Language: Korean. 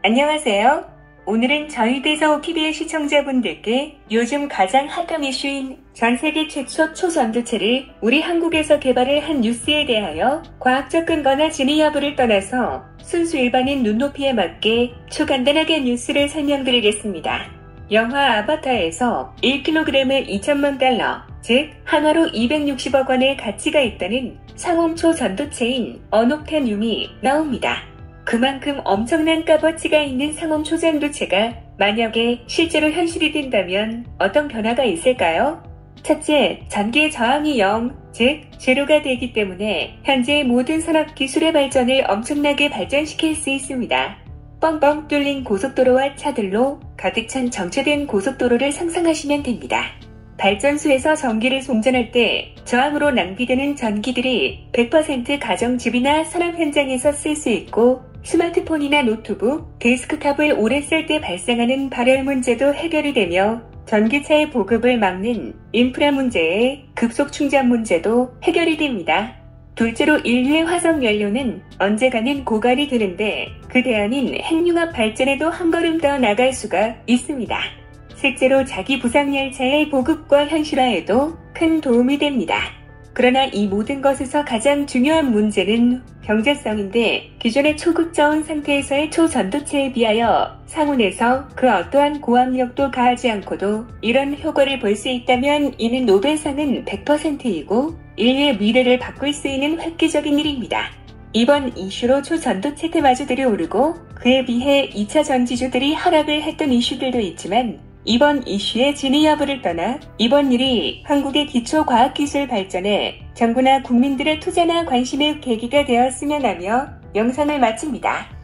안녕하세요. 오늘은 저희 대서 TV의 시청자분들께 요즘 가장 핫한 이슈인 전 세계 최초 초전도체를 우리 한국에서 개발을 한 뉴스에 대하여 과학적 근거나 진위 여부를 떠나서 순수 일반인 눈높이에 맞게 초간단하게 뉴스를 설명드리겠습니다. 영화 아바타에서 1kg에 2천만 달러, 즉 한화로 260억 원의 가치가 있다는 상온초 전도체인 어녹타늄이 나옵니다. 그만큼 엄청난 값어치가 있는 상온 초전도체가 만약에 실제로 현실이 된다면 어떤 변화가 있을까요? 첫째, 전기의 저항이 0, 즉 제로가 되기 때문에 현재의 모든 산업 기술의 발전을 엄청나게 발전시킬 수 있습니다. 뻥뻥 뚫린 고속도로와 차들로 가득 찬 정체된 고속도로를 상상하시면 됩니다. 발전소에서 전기를 송전할 때 저항으로 낭비되는 전기들이 100% 가정집이나 산업 현장에서 쓸 수 있고, 스마트폰이나 노트북, 데스크탑을 오래 쓸 때 발생하는 발열 문제도 해결이 되며 전기차의 보급을 막는 인프라 문제에 급속 충전 문제도 해결이 됩니다. 둘째로 인류의 화석 연료는 언젠가는 고갈이 되는데 그 대안인 핵융합 발전에도 한 걸음 더 나갈 수가 있습니다. 실제로 자기 부상 열차의 보급과 현실화에도 큰 도움이 됩니다. 그러나 이 모든 것에서 가장 중요한 문제는 경제성인데, 기존의 초극저온 상태에서의 초전도체에 비하여 상온에서 그 어떠한 고압력도 가하지 않고도 이런 효과를 볼 수 있다면 이는 노벨상은 100%이고 인류의 미래를 바꿀 수 있는 획기적인 일입니다. 이번 이슈로 초전도체 테마주들이 오르고 그에 비해 2차 전지주들이 하락을 했던 이슈들도 있지만, 이번 이슈의 진위 여부를 떠나 이번 일이 한국의 기초과학기술 발전에 정부나 국민들의 투자나 관심의 계기가 되었으면 하며 영상을 마칩니다.